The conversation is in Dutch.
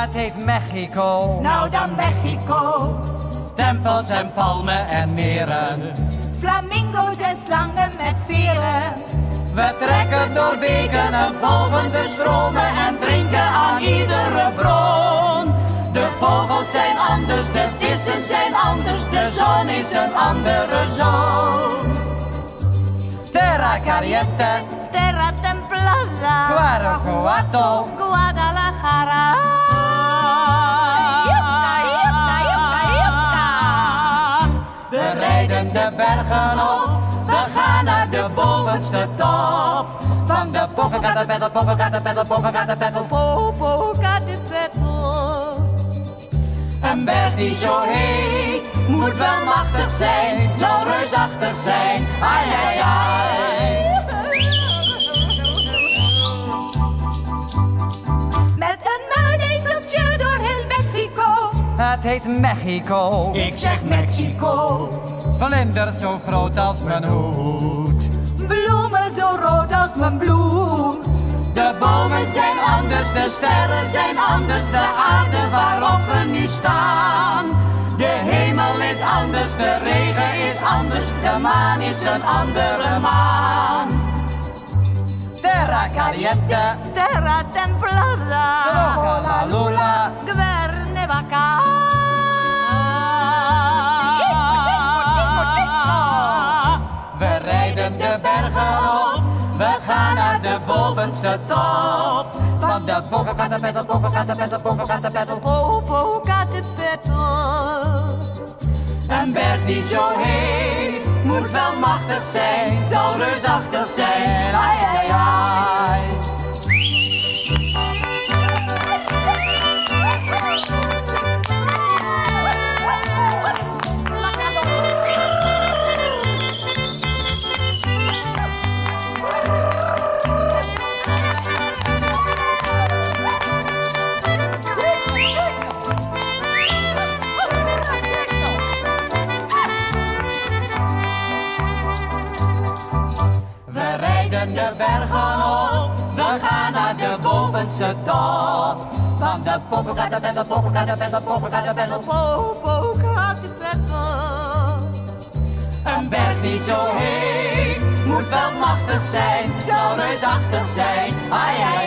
het heet Mexico. Nou dan Mexico. Tempels en palmen en meren. Flamingo's en slangen met veren. We trekken door beken en volgen de stromen en drinken aan iedere bron. De vogels zijn anders, de vissen zijn anders, de zon is een andere zon. Terra caliente, Terra templada. Guanajuato, Guadalajara. Jupka, jupka, jupka, jupka. we rijden de bergen op, we gaan naar de bovenste top. Van de Popocatépetl, Popocatépetl, Popocatépetl, Popocatépetl. Een berg die zo heet, moet wel machtig zijn, zal reusachtig zijn, ai ai ai. Met een muidezeltje door heel Mexico. Het heet Mexico, Ik zeg Mexico. vlinders zo groot als mijn hoed. Bloemen zo rood als mijn bloed. De bomen zijn anders, de sterren zijn anders, de aarde waarop we nu staan. De hemel is anders, de regen is anders, de maan is een andere maan. Terra caliente, Terra templada. la lula, Guernevaca. we rijden de bergen op, we gaan naar de bovenste top. Van de Popocatépetl, Popocatépetl, Popocatépetl, Popocatépetl. een berg die zo heet, moet wel machtig zijn, zal reusachtig zijn, ai ai ai. We rijden de bergen op, we gaan naar de bovenste top. Van de Popocatépetl, Popocatépetl, Popocatépetl, Popocatépetl. een berg die zo heet, moet wel machtig zijn, zal reusachtig zijn, ai ai